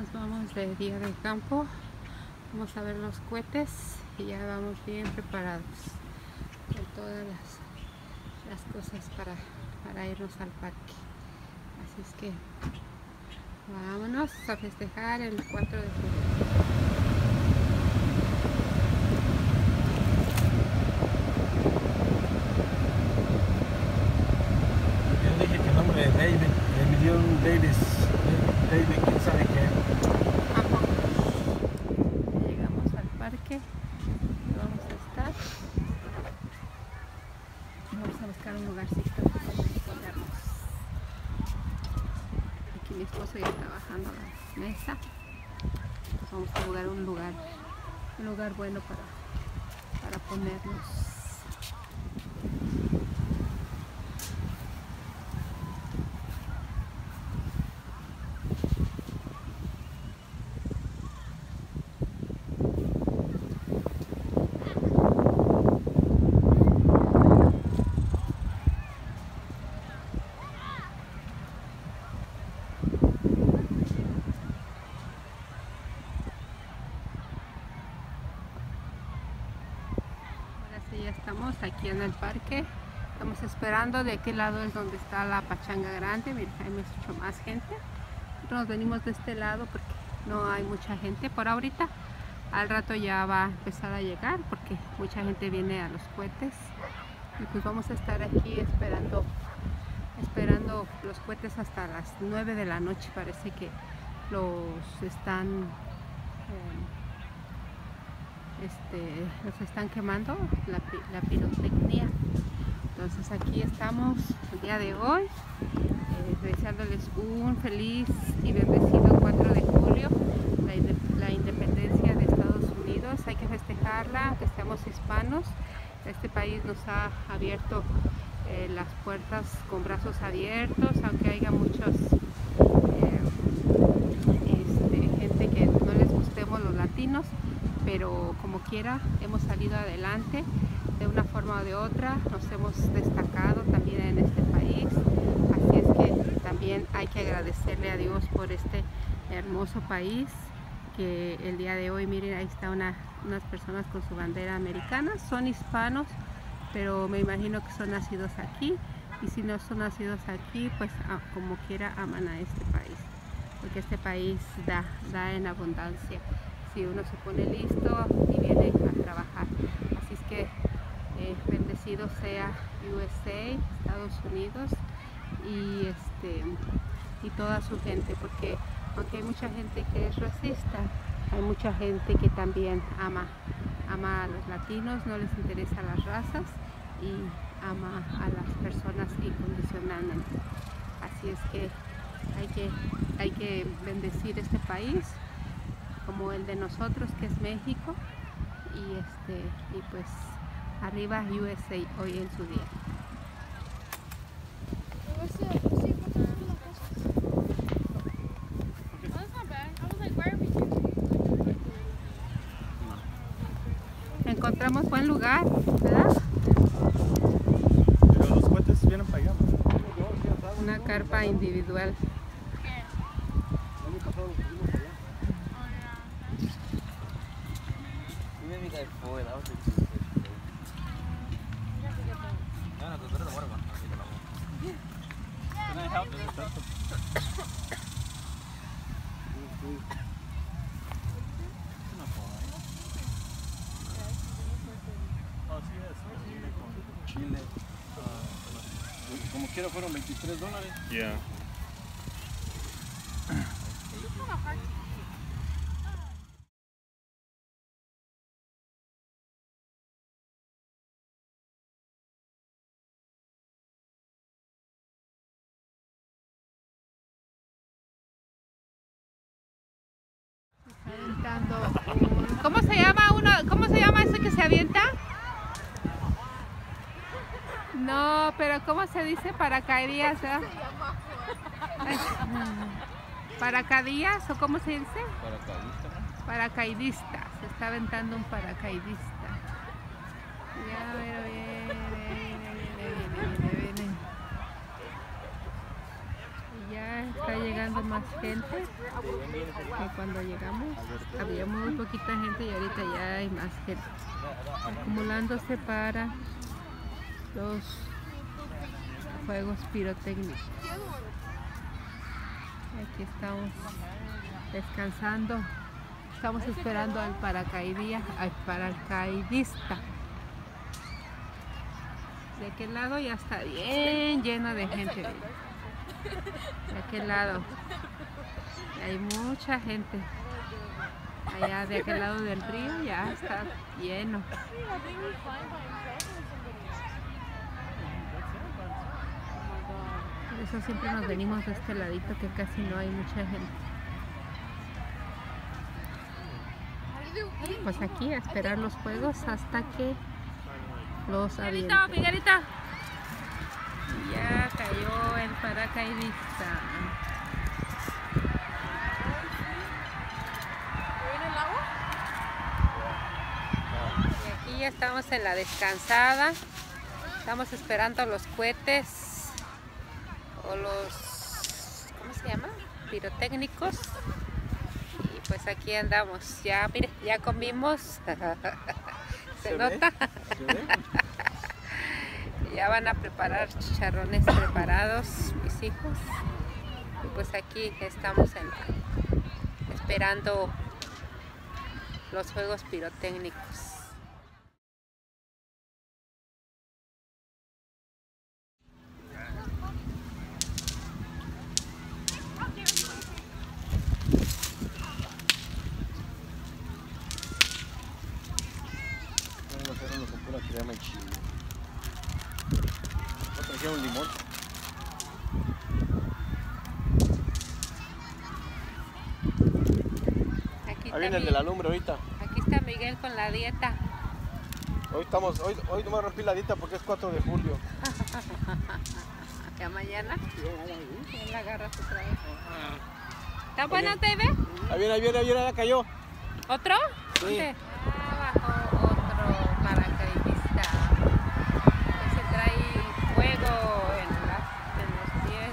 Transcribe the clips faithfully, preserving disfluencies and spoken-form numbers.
nos vamos de día de campo, vamos a ver los cohetes y ya vamos bien preparados con todas las, las cosas para, para irnos al parque. Así es que vámonos a festejar el cuatro de julio. David, Emilion Davis, David, quién sabe qué. Llegamos al parque, vamos a estar. Vamos a buscar un lugarcito donde ponernos. Aquí mi esposo ya está bajando la mesa. Entonces vamos a buscar un lugar, un lugar bueno para, para ponernos. Ya estamos aquí en el parque, estamos esperando. De aquel lado es donde está la pachanga grande. Miren, hay mucho más gente. Nosotros nos venimos de este lado porque no hay mucha gente por ahorita. Al rato ya va a empezar a llegar porque mucha gente viene a los cohetes y pues vamos a estar aquí esperando esperando los cohetes hasta las nueve de la noche. Parece que los están eh, Este, los están quemando, la, la pirotecnia. Entonces aquí estamos el día de hoy, eh, deseándoles un feliz y bendecido cuatro de julio, la, la independencia de Estados Unidos. Hay que festejarla, aunque seamos hispanos. Este país nos ha abierto eh, las puertas con brazos abiertos, aunque haya muchos eh, este, gente que no les gustemos los latinos, pero como quiera hemos salido adelante de una forma o de otra, nos hemos destacado también en este país. Así es que también hay que agradecerle a Dios por este hermoso país, que el día de hoy, miren, ahí está una, unas personas con su bandera americana. Son hispanos, pero me imagino que son nacidos aquí, y si no son nacidos aquí, pues como quiera aman a este país, porque este país da, da en abundancia si uno se pone listo y viene a trabajar. Así es que eh, bendecido sea U S A, Estados Unidos, y este y toda su gente, porque aunque hay mucha gente que es racista, hay mucha gente que también ama ama a los latinos, no les interesan las razas y ama a las personas incondicionalmente. Así es que hay que hay que bendecir este país como el de nosotros, que es México, y este y pues arriba U S A hoy en su día. Encontramos buen lugar, ¿verdad? Pero los cohetes vienen para allá, ¿no? Una carpa individual. Chile, uh, como quiera fueron veintitrés dólares. Yeah. Un... ¿Cómo se llama uno? ¿Cómo se llama eso que se avienta? No, pero ¿cómo se dice? Paracaidías, ¿eh? ¿Paracaidías o cómo se dice? Paracaidista, ¿no? Paracaidista. Se está aventando un paracaidista. Ya, pero viene, viene, viene, viene, viene. Y ya está llegando más gente que cuando llegamos. Había muy poquita gente y ahorita ya hay más gente acumulándose para los juegos pirotécnicos. Aquí estamos descansando. Estamos esperando al paracaidista, al paracaidista. De aquel lado ya está bien lleno de gente. De aquel lado hay mucha gente. Allá de aquel lado del río ya está lleno. Por eso siempre nos venimos de este ladito que casi no hay mucha gente. Pues aquí a esperar los juegos hasta que los avienten. Miguelito, ya cayó el paracaidista. ¿Viene el agua? Y aquí ya estamos en la descansada. Estamos esperando los cohetes o los, ¿cómo se llama? Pirotécnicos. Y pues aquí andamos. Ya, mire, ya comimos. ¿Se, ¿Se nota? Ya van a preparar chicharrones preparados mis hijos. Y pues aquí estamos en la, esperando los juegos pirotécnicos. Crema y chile. ¿No trajeron limón? Aquí Ahí viene el de la lumbre ahorita. Aquí está Miguel con la dieta. Hoy estamos, hoy, hoy no me rompí la dieta porque es cuatro de julio. ¿Ya mañana? ¿Quién la agarras otra vez? ¿Está bueno, T V? Ahí viene, ahí viene, ahí viene, ya cayó. ¿Otro? Sí. ¿Dónde? Ah, bajó otro paracaidista. Ese trae fuego en, las, en los pies.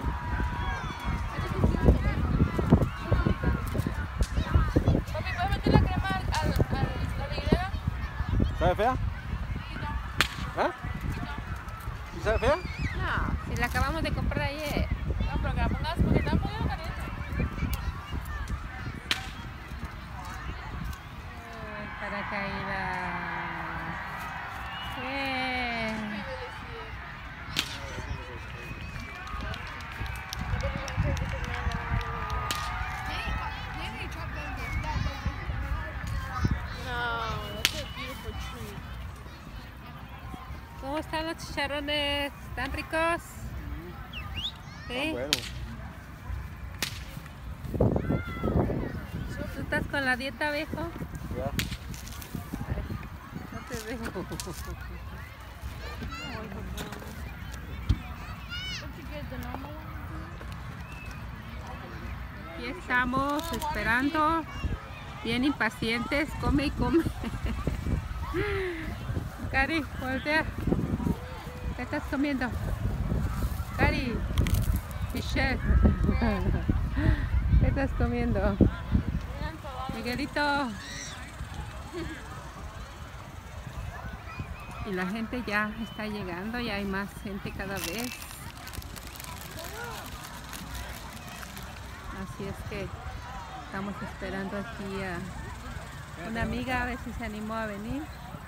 Papi, ¿puedes meter la crema al, al, al la vidriera? ¿Sabe fea? ¿Ah? ¿Sí sabe fea? No, si la acabamos de comprar ayer. No, pero que la pongas porque está muy caliente. Paracaídas. Bien. ¿Cómo están los chicharrones? ¿Están ricos? ¿Sí? Bueno. ¿Tú estás con la dieta, viejo? Ya. No te veo. Aquí estamos esperando, bien impacientes, come y come. Cari, voltea. ¿Qué estás comiendo? Cari, Michelle. ¿Qué estás comiendo? Miguelito. Y la gente ya está llegando, ya hay más gente cada vez. Así es que estamos esperando aquí a una amiga a ver si se animó a venir.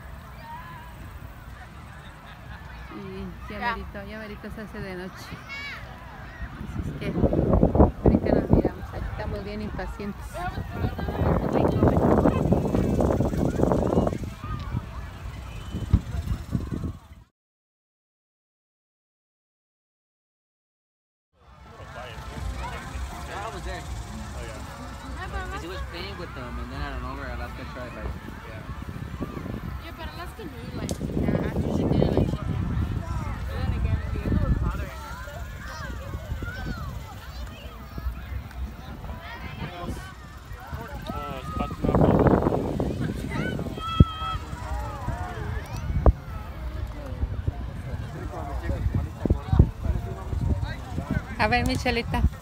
Y ya merito, ya merito se hace de noche. Así es que ahorita nos miramos, aquí estamos bien impacientes. Come, come. He was playing with them, and then I don't know where Alaska tried like. Yeah, but Alaska knew like yeah, after she did it, like she did. But then again, Diego was bothering her. A ver, Michelita.